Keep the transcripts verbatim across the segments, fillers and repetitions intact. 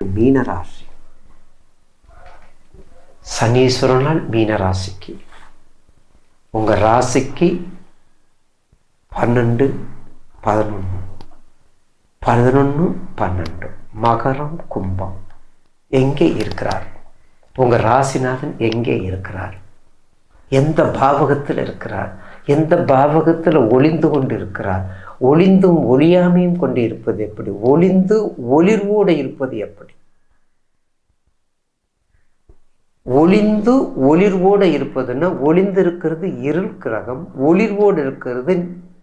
மீனராசி. சனீஸ்வரனால் மீனராசிக்கு, உங்க ராசிக்கு பன்னெண்டு பதினொன்று பதினொன்று பன்னெண்டு மகரம் கும்பம் எங்கே இருக்கிறார்? உங்க ராசிநாதன் எங்கே இருக்கிறார்? எந்த பாவகத்தில் இருக்கிறார்? எந்த பாவகத்தில் ஒளிந்து கொண்டு இருக்கிறார்? ஒளிந்தும் ஒளியாமையும் கொண்டு இருப்பது எப்படி? ஒளிந்து ஒளிர்வோடு இருப்பது எப்படி? ஒளிந்து ஒளிர்வோடு இருப்பதுன்னா, ஒளிந்து இருக்கிறது இருள் கிரகம், ஒளிர்வோடு இருக்கிறது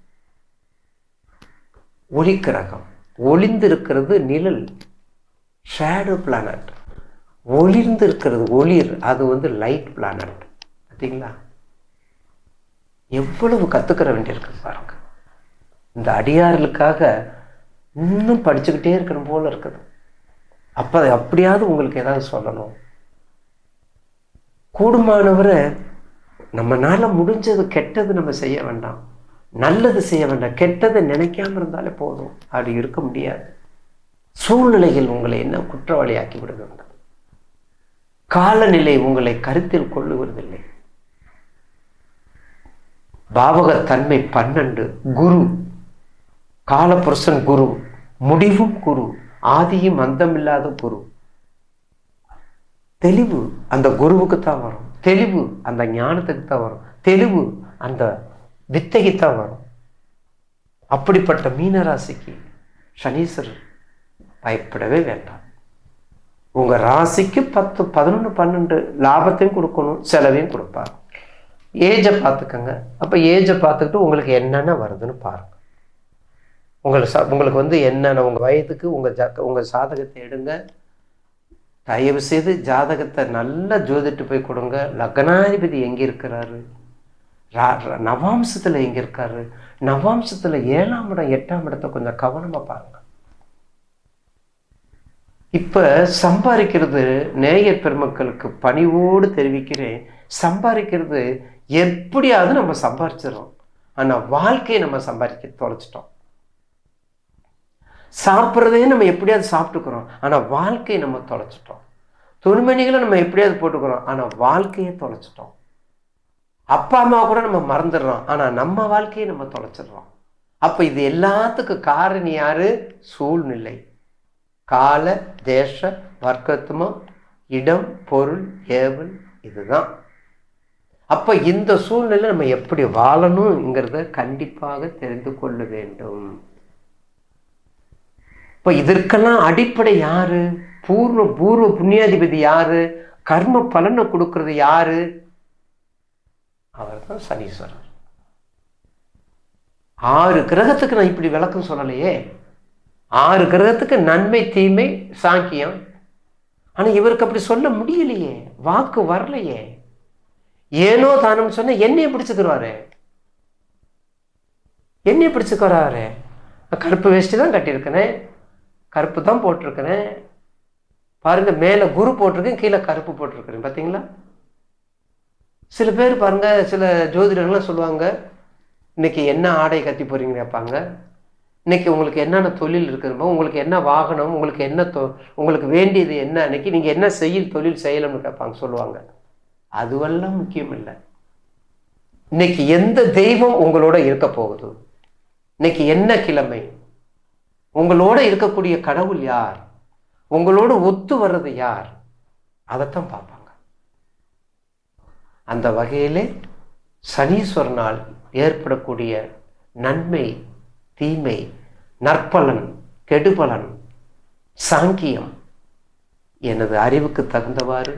ஒளி கிரகம். ஒளிந்து இருக்கிறது நிழல், ஷேடோ பிளானட். ஒளிர்ந்து இருக்கிறது ஒளிர், அது வந்து லைட் பிளானட். பார்த்தீங்களா? எவ்வளவு கற்றுக்கிற வேண்டியிருக்கு பாருங்க. இந்த அடியார்களுக்காக இன்னும் படிச்சுக்கிட்டே இருக்கணும் போல இருக்குது. அப்போ அப்படியாவது உங்களுக்கு ஏதாவது சொல்லணும். கூடுமானவரை நம்மனால முடிஞ்சது, கெட்டது நம்ம செய்ய வேண்டாம், நல்லது செய்ய வேண்டாம். கெட்டதை நினைக்காம இருந்தாலே போதும். அப்படி இருக்க முடியாது. சூழ்நிலைகள் உங்களை என்ன குற்றவாளியாக்கி விடுகின்றது. காலநிலை உங்களை கருத்தில் கொள்ளுவதில்லை. பாவகத்தன்மை பன்னெண்டு, குரு காலபுருஷன், குரு முடிவும் குரு, ஆதியும் அந்தமில்லாத குரு. தெளிவு அந்த குருவுக்கு தான் வரும். தெளிவு அந்த ஞானத்துக்கு தான் வரும். தெளிவு அந்த வித்தைக்கு தான் வரும். அப்படிப்பட்ட மீனராசிக்கு சனீஸ்வரர் பயப்படவே வேண்டாம். உங்க ராசிக்கு பத்து பதினொன்று பன்னெண்டு லாபத்தையும் கொடுக்கணும், செலவையும் கொடுப்பார். ஏஜை பார்த்துக்கங்க. அப்போ ஏஜை பார்த்துக்கிட்டு உங்களுக்கு என்னென்ன வருதுன்னு பாருங்க. உங்களுக்கு உங்களுக்கு வந்து என்னென்ன உங்கள் வயதுக்கு உங்கள் ஜ உங்கள் சாதகத்தை எடுங்க. தயவு செய்து ஜாதகத்தை நல்லா ஜோதிட்டு போய் கொடுங்க. லக்னாதிபதி எங்கே இருக்கிறாரு, நவாம்சத்தில் எங்கே இருக்காரு, நவாம்சத்தில் ஏழாம் இடம் எட்டாம் இடத்தை கொஞ்சம் கவனமாக பாருங்க. இப்போ சம்பாதிக்கிறது, நேயர் பெருமக்களுக்கு பணிவோடு தெரிவிக்கிறேன், சம்பாதிக்கிறது எப்படியாவது நம்ம சம்பாதிச்சிடறோம். ஆனால் வாழ்க்கையை நம்ம சம்பாதிக்க தொலைச்சிட்டோம். சாப்பிட்றதே நம்ம எப்படியாவது சாப்பிட்டுக்கிறோம், ஆனால் வாழ்க்கையை நம்ம தொலைச்சிட்டோம். துணிமணிகளை நம்ம எப்படியாவது போட்டுக்கிறோம், ஆனால் வாழ்க்கையை தொலைச்சிட்டோம். அப்பா அம்மா கூட நம்ம மறந்துடுறோம், ஆனால் நம்ம வாழ்க்கையை நம்ம தொலைச்சிடுறோம். அப்போ இது எல்லாத்துக்கும் காரணம் யாரு? சூழ்நிலை. கால தேச வர்க்கத்துவம், இடம் பொருள் ஏவல், இதுதான். அப்போ இந்த சூழ்நிலை நம்ம எப்படி வாழணுங்கிறத கண்டிப்பாக தெரிந்து கொள்ள வேண்டும். இப்போ இதற்கெல்லாம் அடிப்படை யாரு? பூர்வ பூர்வ புண்ணியாதிபதி யாரு? கர்ம பலனை கொடுக்கறது யாரு? அவர் தான் சனீஸ்வரர். ஆறு கிரகத்துக்கு நான் இப்படி விளக்கம் சொல்லலையே. ஆறு கிரகத்துக்கு நன்மை தீமை சாங்கியம். ஆனா இவருக்கு அப்படி சொல்ல முடியலையே, வாக்கு வரலையே. ஏனோ தானம் சொன்ன என்னைய பிடிச்சுக்கிறாரு, என்னைய பிடிச்சுக்கிறாரு. கருப்பு வேஷ்டி தான் கட்டியிருக்கிறேன், கருப்பு தான் போட்டிருக்கிறேன் பாருங்க. மேல குரு போட்டிருக்கேன், கீழே கருப்பு போட்டிருக்கிறேன். பார்த்தீங்களா? சில பேர் பாருங்க, சில ஜோதிடர்கள்லாம் சொல்லுவாங்க, இன்னைக்கு என்ன ஆடை கட்டி போறீங்கன்னு கேட்பாங்க. இன்னைக்கு உங்களுக்கு என்னென்ன தொழில் இருக்குதுமோ, உங்களுக்கு என்ன வாகனம், உங்களுக்கு என்ன தொ உங்களுக்கு வேண்டியது என்ன, இன்னைக்கு நீங்கள் என்ன செய்யல் தொழில் செய்யலாம்னு கேட்பாங்க, சொல்லுவாங்க. அதுவெல்லாம் முக்கியம் இல்லை. இன்னைக்கு எந்த தெய்வம் உங்களோட இருக்க போகுது, இன்னைக்கு என்ன கிழமை, உங்களோட இருக்கக்கூடிய கடவுள் யார், உங்களோட ஒத்து வர்றது யார், அதைத்தான் பார்ப்பாங்க. அந்த வகையிலே சனீஸ்வரனால் ஏற்படக்கூடிய நன்மை தீமை, நற்பலன் கெடுபலன், சாங்கியம் எனது அறிவுக்கு தகுந்தவாறு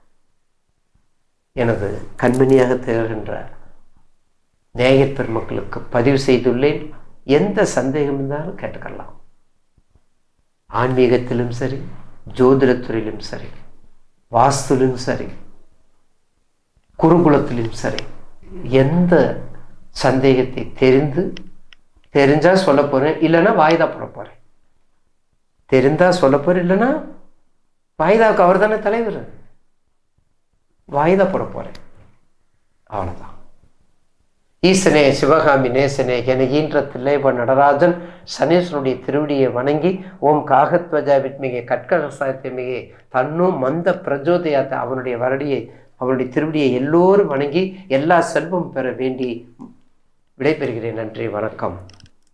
எனது கண்மணியாக திகழ்கின்ற நேயர் பெருமக்களுக்கு பதிவு செய்துள்ளேன். எந்த சந்தேகம் இருந்தாலும் கேட்டுக்கலாம். ஆன்மீகத்திலும் சரி, ஜோதிடத்துறையிலும் சரி, வாஸ்துவிலும் சரி, குருகுலத்திலும் சரி, எந்த சந்தேகத்தை தெரிந்து தெரிஞ்சா சொல்ல போறேன், இல்லைன்னா வாய்தா போட போறேன். தெரிந்தா சொல்ல போறேன், இல்லைன்னா வாய்தாவுக்கு அவர் தானே தலைவர், வாய்தா போட போறேன். அவ்வளவுதான். ஈசனே சிவகாமி நேசனே என ஈன்ற தில்லைவ நடராஜன் சனீஸ்வரனுடைய திருவடியை வணங்கி ஓம் காகத்வஜா வித்மிகை கட்கசாயத்திமிகை தன்னோ மந்த பிரஜோதயாத்த அவனுடைய வரடியை அவனுடைய திருவடியை எல்லோரும் வணங்கி எல்லா செல்வம் பெற வேண்டி விடைபெறுகிறேன். நன்றி, வணக்கம்.